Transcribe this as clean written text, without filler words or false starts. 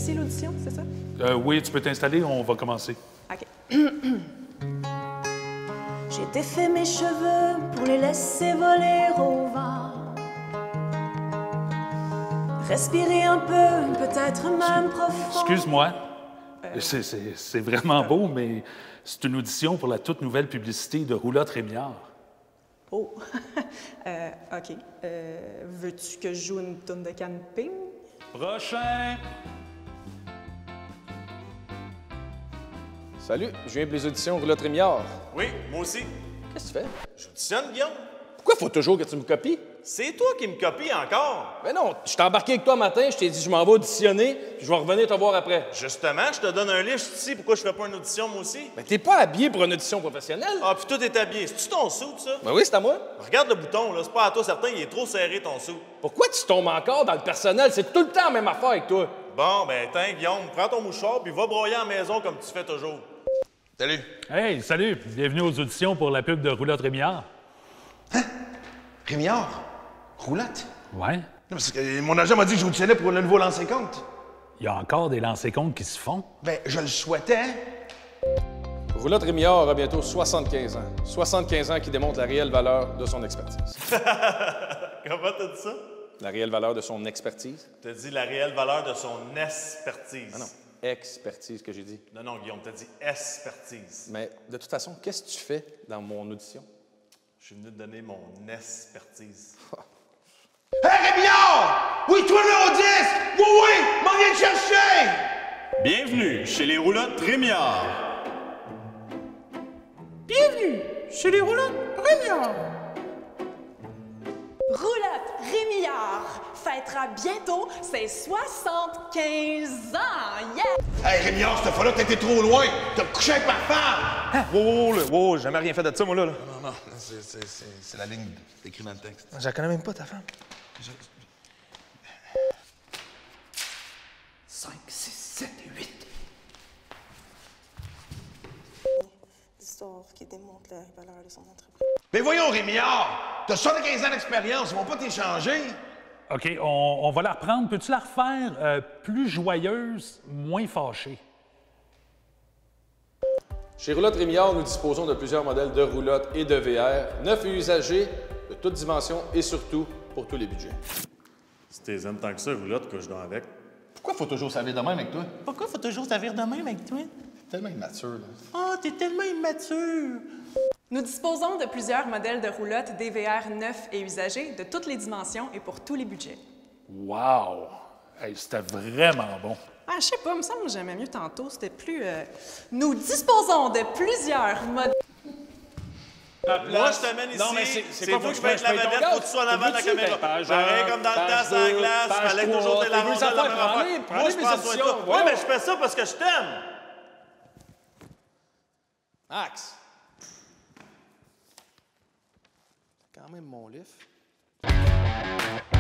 ici l'audition, c'est ça? Oui, tu peux t'installer, on va commencer. OK. J'ai défait mes cheveux pour les laisser voler au vent. Respirer un peu, peut-être même profond. Excuse-moi. C'est vraiment beau, mais c'est une audition pour la toute nouvelle publicité de Roulotte Rémillard. Oh, OK. Veux-tu que je joue une tourne de camping? Prochain! Salut, je viens pour les auditions Roulotte Rémillard. Oui, moi aussi. Qu'est-ce que tu fais? J'auditionne, Guillaume. Pourquoi faut toujours que tu me copies? C'est toi qui me copies encore. Ben non, je t'ai embarqué avec toi matin, je t'ai dit je m'en vais auditionner, puis je vais revenir te voir après. Justement, je te donne un livre ici. Pourquoi je fais pas une audition, moi aussi? Ben t'es pas habillé pour une audition professionnelle. Ah, puis tout est habillé. C'est-tu ton sou, ça? Ben oui, c'est à moi. Regarde le bouton, là. C'est pas à toi certain, il est trop serré, ton sou. Pourquoi tu tombes encore dans le personnel? C'est tout le temps la même affaire avec toi. Bon, ben, tiens, Guillaume, prends ton mouchoir, puis va broyer à la maison comme tu fais toujours. Salut. Hey, salut! Bienvenue aux auditions pour la pub de Roulotte Rémillard. Rémillard? Roulotte? Ouais. Non, parce que mon agent m'a dit que j'auditionnais pour le nouveau lancer compte. Il y a encore des lancers-comptes qui se font. Ben, je le souhaitais. Roulotte Rémillard aura bientôt 75 ans. 75 ans qui démontrent la réelle valeur de son expertise. Comment t'as dit ça? La réelle valeur de son expertise? T'as dit la réelle valeur de son expertise. Ah non, expertise que j'ai dit. Non, non, Guillaume, t'as dit expertise. Mais de toute façon, qu'est-ce que tu fais dans mon audition? Je suis venu te donner mon expertise. Hey, Rémillard! Oui, toi là, au 10! Oui, oui! M'en viens te chercher! Bienvenue chez les roulottes Rémillard. Bienvenue chez les Roulottes Rémillard. Roulotte Rémillard fêtera bientôt ses 75 ans. Yeah! Hey, Rémillard, cette fois-là, t'as été trop loin! T'as couché avec ma femme! Wow, j'ai jamais rien fait de ça, moi, là. Non, c'est la ligne écrite dans le texte. Je la connais même pas, ta femme. 5, 6, 7, 8. L'histoire qui démontre la valeur de son entreprise. Mais voyons, Rémillard! T'as 75 ans d'expérience, ils vont pas t'échanger! OK, on va la reprendre. Peux-tu la refaire plus joyeuse, moins fâchée? Chez Roulotte Rémillard, nous disposons de plusieurs modèles de roulottes et de VR, neufs et usagés, de toutes dimensions et surtout pour tous les budgets. Si t'es aimes tant que ça, roulotte, couche donc avec. Pourquoi faut toujours s'avérer de même avec toi? Pourquoi faut toujours s'avérer de même avec toi? T'es tellement immature, là. Oh, t'es tellement immature! Nous disposons de plusieurs modèles de roulottes DVR neufs et usagés de toutes les dimensions et pour tous les budgets. Wow! Hey, c'était vraiment bon. Ah, je sais pas, il me semble que j'aimais mieux tantôt, c'était plus... Nous disposons de plusieurs modèles... Moi, je t'amène ici. Non, mais c'est pas toi qui faut que fais je la paye ton vedette, gaz. faut que tu sois en avant de la Veux-tu? caméra. Page Pareil un, comme dans le page temps, sans deux, glace, page fallait trois. toujours tes T'as vu lavandelles, ça la faire, même prends-les, affaire. prends-les Moi, je mes prends soin de auditions, toi. Oui, voyons. mais je fais ça parce que je t'aime. Max! C'est quand même mon livre.